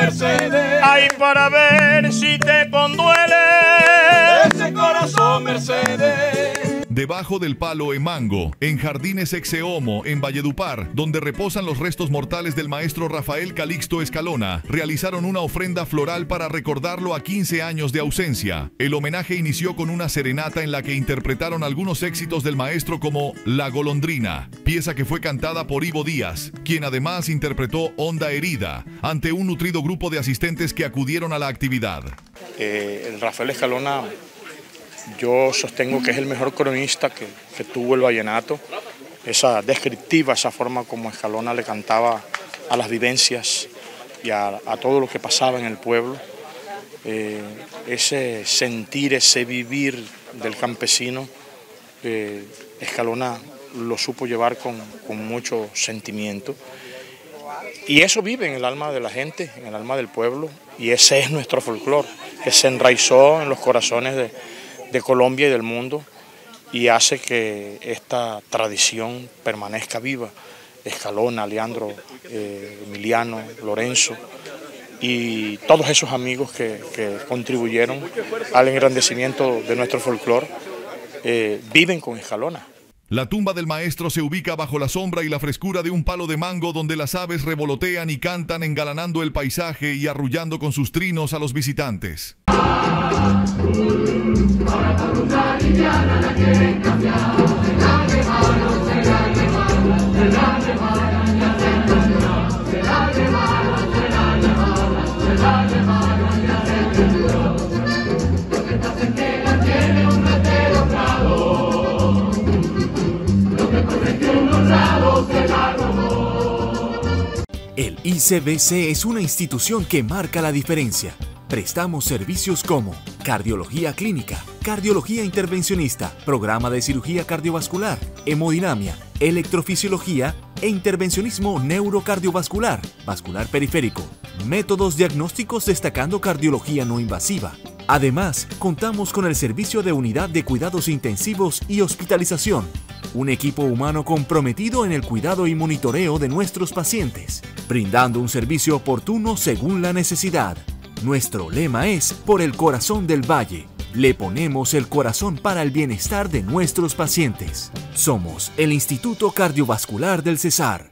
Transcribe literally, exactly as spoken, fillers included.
Mercedes. Ay, para ver si te conduele ese corazón, Mercedes. Debajo del palo Emango, en Jardines Exeomo, en Valledupar, donde reposan los restos mortales del maestro Rafael Calixto Escalona, realizaron una ofrenda floral para recordarlo a quince años de ausencia. El homenaje inició con una serenata en la que interpretaron algunos éxitos del maestro como La Golondrina, pieza que fue cantada por Ivo Díaz, quien además interpretó Honda Herida, ante un nutrido grupo de asistentes que acudieron a la actividad. Eh, el Rafael Escalona, yo sostengo que es el mejor cronista que, que tuvo el vallenato. Esa descriptiva, esa forma como Escalona le cantaba a las vivencias y a, a todo lo que pasaba en el pueblo. Eh, ese sentir, ese vivir del campesino, eh, Escalona lo supo llevar con, con mucho sentimiento. Y eso vive en el alma de la gente, en el alma del pueblo, y ese es nuestro folclore, que se enraizó en los corazones de de Colombia y del mundo y hace que esta tradición permanezca viva. Escalona, Leandro, eh, Emiliano, Lorenzo y todos esos amigos que, que contribuyeron al engrandecimiento de nuestro folclore eh, viven con Escalona. La tumba del maestro se ubica bajo la sombra y la frescura de un palo de mango donde las aves revolotean y cantan engalanando el paisaje y arrullando con sus trinos a los visitantes. El I C B C es una institución que marca la diferencia. Prestamos servicios como cardiología clínica, cardiología intervencionista, programa de cirugía cardiovascular, hemodinamia, electrofisiología e intervencionismo neurocardiovascular, vascular periférico, métodos diagnósticos destacando cardiología no invasiva. Además, contamos con el servicio de unidad de cuidados intensivos y hospitalización, un equipo humano comprometido en el cuidado y monitoreo de nuestros pacientes, brindando un servicio oportuno según la necesidad. Nuestro lema es Por el corazón del Valle. Le ponemos el corazón para el bienestar de nuestros pacientes. Somos el Instituto Cardiovascular del Cesar.